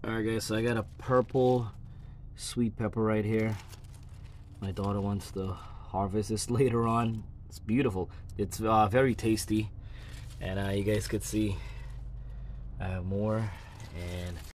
Alright guys, so I got a purple sweet pepper right here. My daughter wants to harvest this later on. It's beautiful. It's very tasty. And you guys could see I have more. And